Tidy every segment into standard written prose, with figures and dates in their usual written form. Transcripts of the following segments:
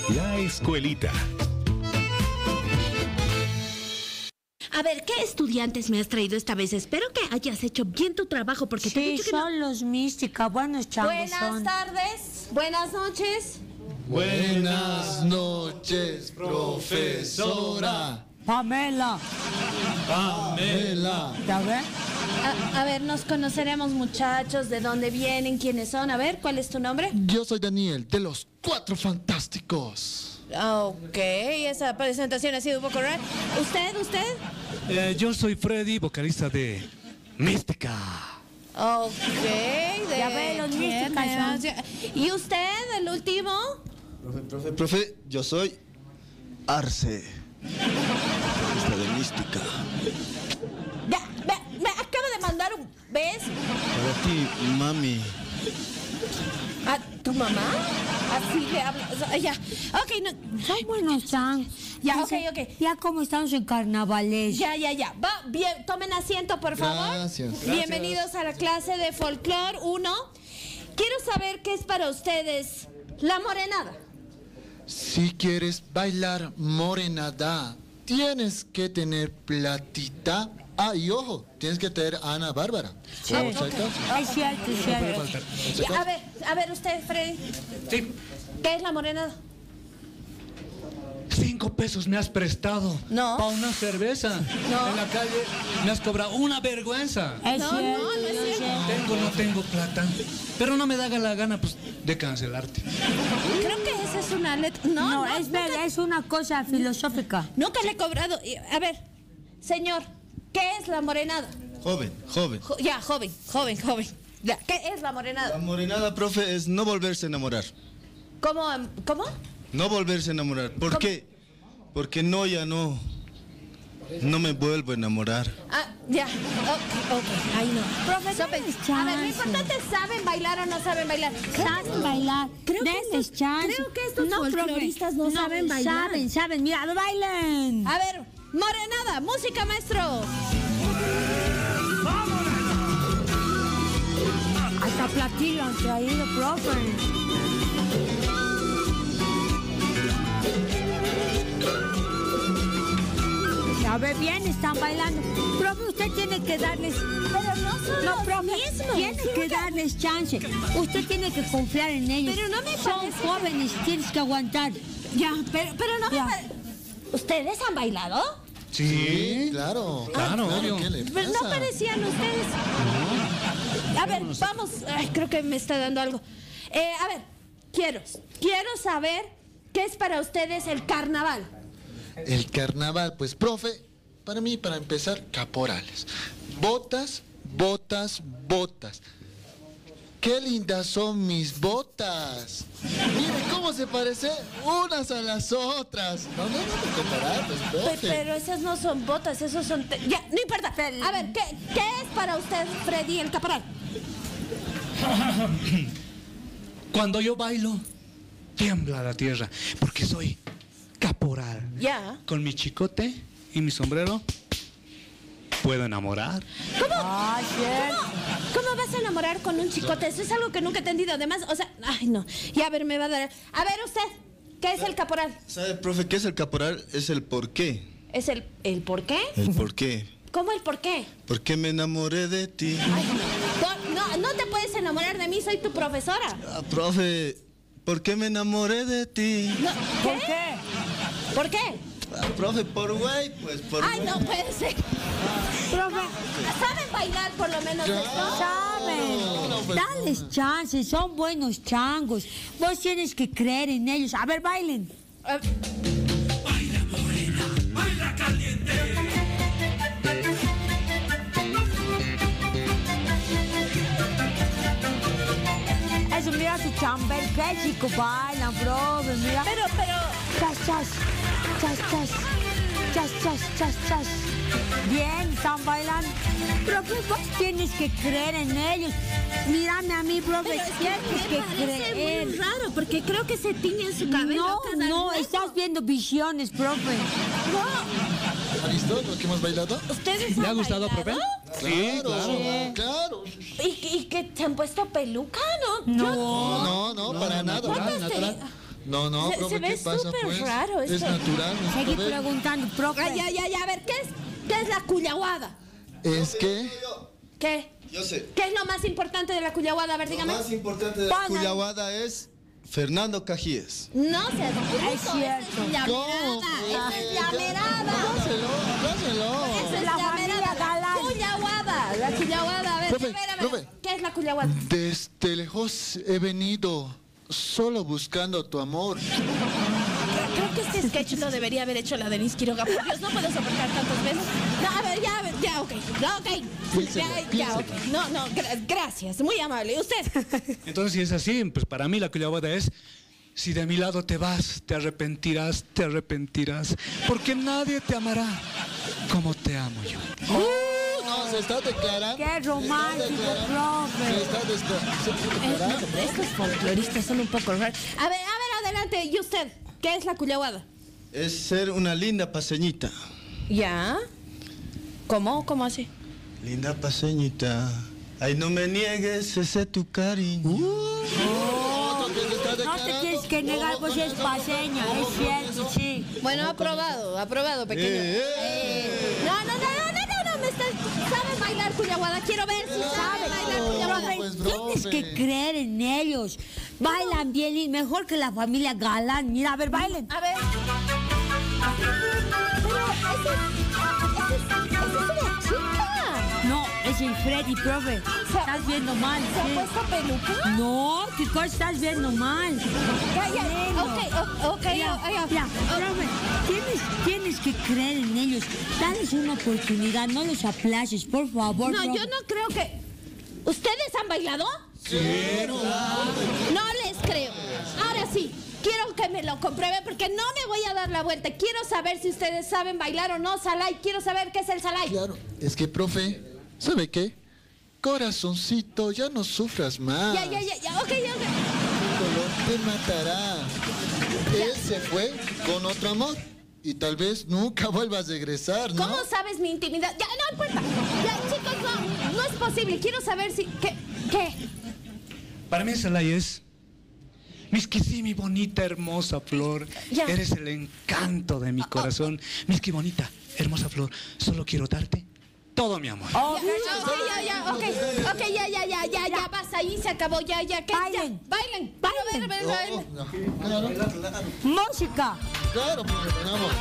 La escuelita. A ver, ¿qué estudiantes me has traído esta vez? Espero que hayas hecho bien tu trabajo, porque te he Sí, dicho que son los Mística, buenos changos Buenas tardes, buenas noches. Buenas noches, profesora. Pamela. Pamela. ¿Ya ves? A ver, nos conoceremos, muchachos, de dónde vienen, quiénes son. A ver, ¿cuál es tu nombre? Yo soy Daniel, de los Cuatro Fantásticos. Ok, esa presentación ha sido un poco rara. ¿Usted? Yo soy Freddy, vocalista de Mística. Ok, Ya ve, los Místicas son. ¿Y usted, el último? Profe, yo soy Arce. Esta de Mística. Ya, me acaba de mandar un... ¿Ves? Para ti, mami. ¿A tu mamá? Así le hablas. Ya, ok, no... Son buenos changos. Ya, ok. Ya como estamos en carnavales. Ya. Va, bien, tomen asiento, por favor. Gracias. Bienvenidos a la clase de folclore 1. Quiero saber qué es para ustedes la morenada. Si quieres bailar morenada, tienes que tener platita. Ah, y ojo, tienes que tener a Ana Bárbara. Sí. Por si acaso. Es cierto, es cierto. Ya, a ver, usted, Freddy, Sí. ¿qué es la morenada? 5 pesos me has prestado. No. Para una cerveza. No. En la calle me has cobrado una vergüenza. Es No, cierto. no es cierto. No tengo plata. Pero no me da la gana, pues, de cancelarte. Creo que esa es una letra. No, es verdad, es una cosa filosófica. Nunca le he cobrado. A ver, señor, ¿qué es la morenada? Joven. Joven. Ya, ¿qué es la La morenada? morenada, profe, es no volverse a enamorar. ¿Cómo? No volverse a enamorar. ¿Por qué? Porque ya no me vuelvo a enamorar. Ah, ya. Ok. Ay, no. Profesor, Denles a ver, lo chance. importante es ¿saben bailar o no saben bailar? Saben bailar. Creo que Denles estos- chance. creo que estos profe, folcloristas no saben bailar. Saben. Mira, bailen. A ver, morenada, música, maestro. Hasta platillo han traído, profe. A ver, bien, están bailando. Profe, usted tiene que darles... Pero no son los profe, mismos. tiene que darles chance. Usted tiene que confiar en ellos. Pero no me Son parece que- jóvenes, tienes que aguantar. Ya, pero no me Ya. parece. ¿Ustedes han bailado? Sí, claro. Claro, obvio. ¿Qué le Pero no pasa? parecían ustedes. A ver, vamos. Ay, creo que me está dando algo. A ver, quiero saber qué es para ustedes el carnaval. El carnaval, pues, profe, para mí, para empezar, caporales. Botas. ¡Qué lindas son mis botas! Mire cómo se parecen unas a las otras. No te comparar, pues, profe. Pero esas no son botas, esos son... Ya, no importa. A ver, ¿qué es para usted, Freddy, el caporal? Cuando yo bailo, tiembla la tierra. Porque soy caporal. Ya. Con mi chicote y mi sombrero, puedo enamorar. Ah, cierto. ¿Cómo vas a enamorar con un chicote? Eso es algo que nunca he entendido. Además, o sea, ay, no. Ya, a ver, me va a dar... A ver, usted, ¿qué es el caporal? ¿Sabe, profe, qué es el caporal? Es el por qué. ¿Es el por qué? El por qué. ¿Cómo el por qué? ¿Por qué me enamoré de ti? No te puedes enamorar de mí, soy tu profesora. Ah, profe, ¿por qué me enamoré de ti? No, ¿Por qué? ¿Por qué? Ah, profe, por güey, pues por Ay, güey. no puede ser. Profe, ¿Saben bailar por lo menos esto? saben. Dales chance, son buenos changos. Vos tienes que creer en ellos. A ver, bailen. Eso, mira su chambel, qué chico bailan, profe, mira. Pero, Chas. Bien, están bailando. Profe, vos tienes que creer en ellos. Mírame a mí, profe, Pero es tienes que que me parece creer. muy raro, porque creo que se tiñen su cabello cada No, luego. estás viendo visiones, profe. ¿Ha visto lo que hemos bailado? ¿ustedes ¿Le han ha gustado, profe? bailado? Claro. ¿Y que te han puesto peluca, no? No. No, para nada. ¿Cuántas natural. No, Se profe, ve ¿qué pasa, súper pues? raro Es esto. natural. ¿no? Seguí A ver, preguntando, profe. Ya. A ver, ¿qué es la cuyahuada? es que... ¿Qué? Yo sé. ¿Qué es lo más importante de la cuyahuada? A ver, Lo dígame. más importante de la Cuyahuada es Fernando Cajíes. No seas bruto, Es cierto. esa es ¿Cómo? llamerada. Esa es llamerada. Hágaselo. Esa es La familia llamerada. Galán. Cuyahuada. La cuyahuada. A ver, Profe, a ver. profe. ¿Qué es la cuyahuada? Desde lejos he venido solo buscando tu amor. Creo que este sketch lo debería haber hecho la Denise Quiroga. Por Dios, no puedo soportar tantos besos. No, a ver, ya, ok. Piénselo, Ya, ok. piénselo. No, gracias. Muy amable. ¿Y usted? Entonces, si es así, pues para mí la cuyahuada es: si de mi lado te vas, te arrepentirás, porque nadie te amará como te amo yo. No, se está declarando. Qué romántico, profe. Se está declarando. Estos folcloristas son un poco raros. A ver, adelante. ¿Y usted? ¿Qué es la cuyahuada? Es ser una linda paseñita. ¿Ya? ¿Cómo? ¿Cómo así? Linda paseñita. Ay, no me niegues ese tu cariño. Otro que se está No te declarando. tienes que negar, pues es paseña, es cierto, sí. Bueno, aprobado, pequeño. No, ¿sabe bailar cuyahuada? Quiero ver si sabe bailar cuyahuada. Profe, pues, tienes profe. que creer en ellos. Bailan bien y mejor que la familia Galán. Mira, a ver, bailen. A ver. Pero esa es una chica. No, es el Freddy, profe. Estás viendo mal. ¿Se ha sí. puesto peluca? No, ¿qué cosa estás viendo mal? Ok. Ya, profe, tienes que creer en ellos. Dales una oportunidad, no los aplaces, por favor. No, profe. yo no creo que... ¿Ustedes han bailado? Sí, No les creo. Ahora sí, quiero que me lo comprueben porque no me voy a dar la vuelta. Quiero saber si ustedes saben bailar o no salay. Quiero saber qué es el salay. claro. Es que, profe, ¿sabe qué? Corazoncito, ya no sufras más. Ya. Ok. El dolor te matará. Él se fue con otro amor. Y tal vez nunca vuelvas a regresar, ¿no? ¿Cómo sabes mi intimidad? Ya, no importa. Ya, chicos, no es posible. Quiero saber si... ¿Qué? Para mí Salay es: Misquisí, mi bonita, hermosa flor, Ya. eres el encanto de mi corazón. Misqui, bonita, hermosa flor, solo quiero darte todo mi amor. Ok, ya, basta, ahí se acabó, ya, ¿qué? Bailen. Ya, bailen. A ver. No, claro, Música. claro, profe, vamos.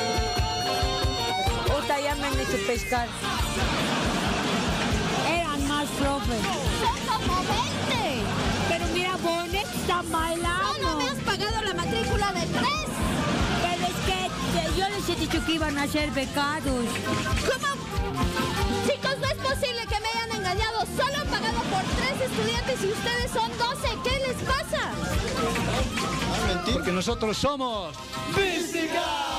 Puta, ya me han hecho pescar. Eran más, profe. Son como 20. Pero mira, bonitos están bailando. No me has pagado la matrícula de 3. Pero es que yo les he dicho que iban a ser becados. ¿Cómo? Chicos, no es posible que me hayan engañado. Solo han pagado por 3 estudiantes y ustedes son 12. ¿Qué les pasa? Ah, mentira. Porque nosotros somos... ¡Física!